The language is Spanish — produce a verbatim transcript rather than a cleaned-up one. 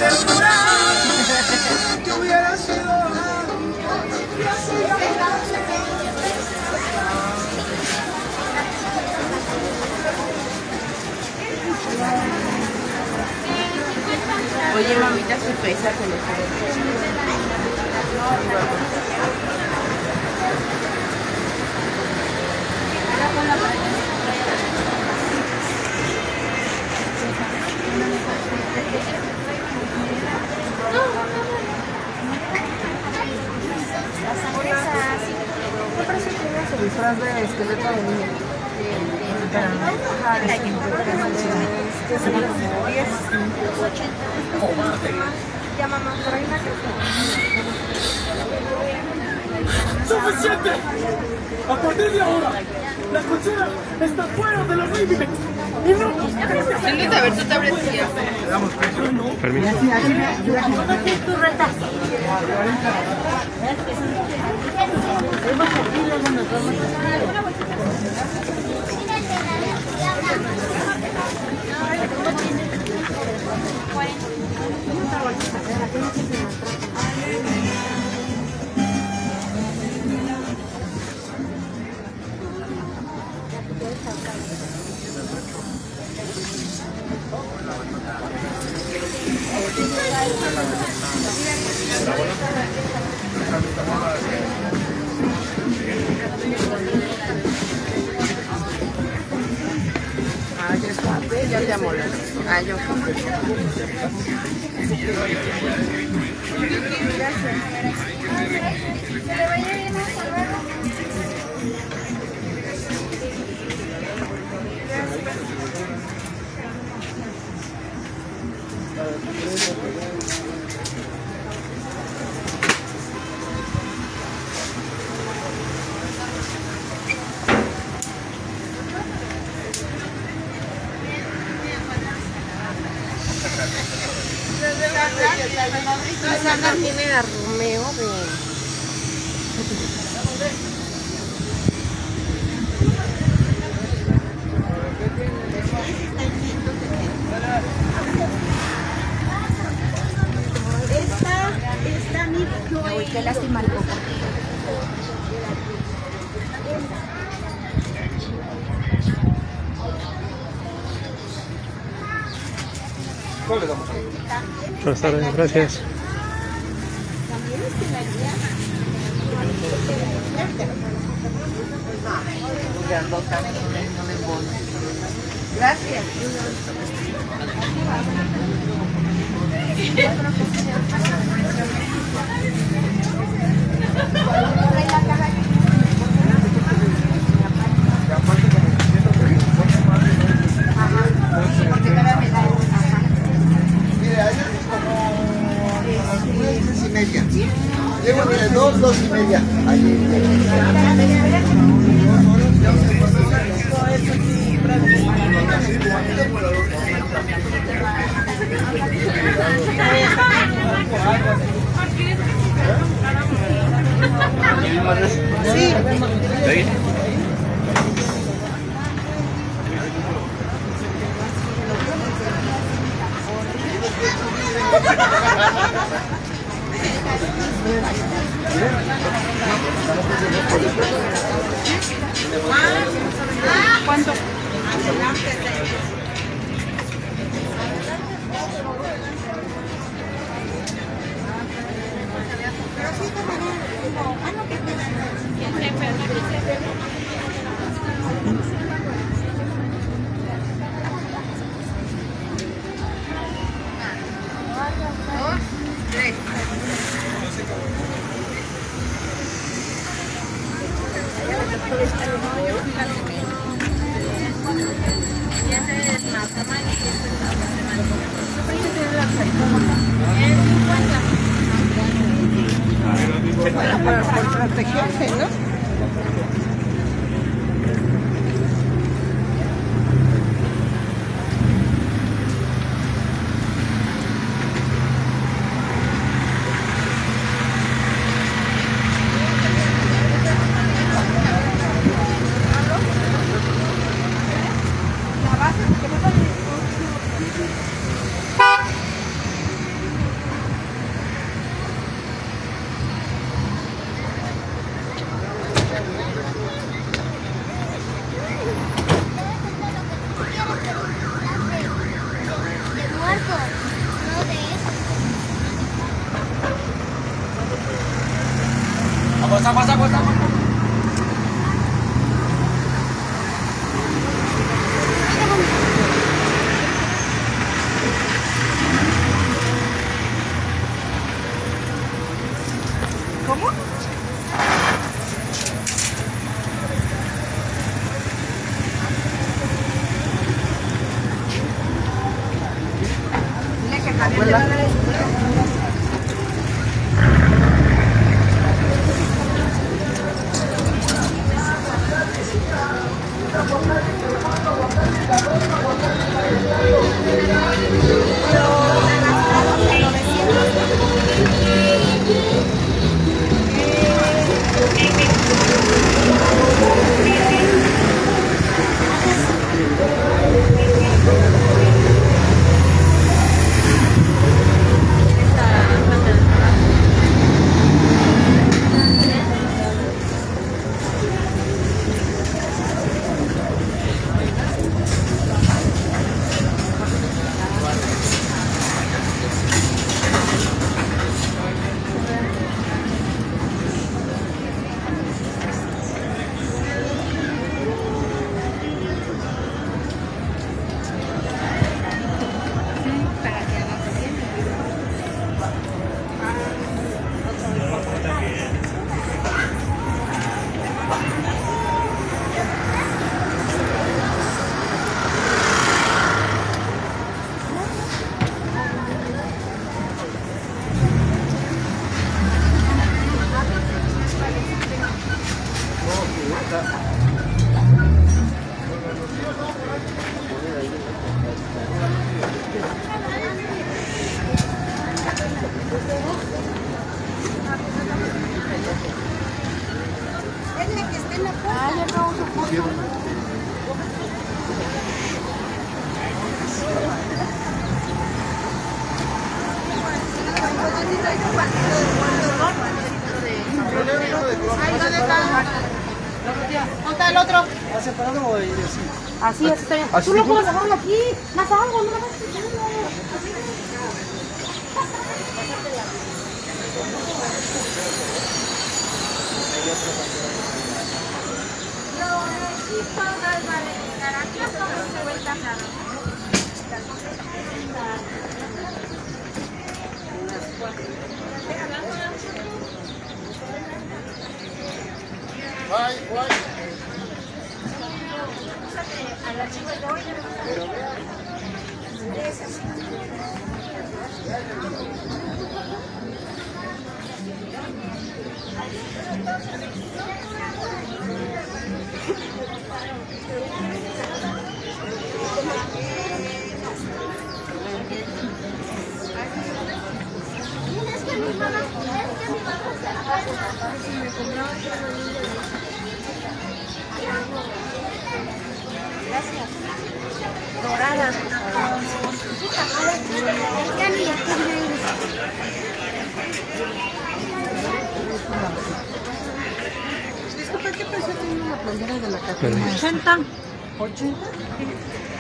que hubiera sido Oye, mamita, su pesa con el me parece que tiene su disfraz de esqueleto de niño. Pero no, ajá, es que es como diez, ochenta. Ya mamá, por ahí una que ¡Suficiente! A partir de ahora, la cochera está fuera de los límites. Y no nos Siéntate a ver tu tabletilla. Permiso. tu reta. Ah, ya está. Ya te amo. Ah, yo. Sandra tiene a Romeo de... Esta, esta mi Chloe. Uy, qué lástima el coco. Buenas tardes, gracias. Gracias. Llego entre dos, dos y media. Allí. Sí. ¿Cuánto? Para protegerse, ¿no? ¿Dónde está el otro? separado y así. Así, así está bien. ¿Así Tú lo tipo? puedes dejarlo aquí. Más algo, no lo vas quitando. Guay, guay. Es que mi mamá, es que mi mamá se Gracias. Dorada. Ya ni ya Disculpa, ¿qué precio tiene una playera de la Catrina? ochenta. ¿ochenta?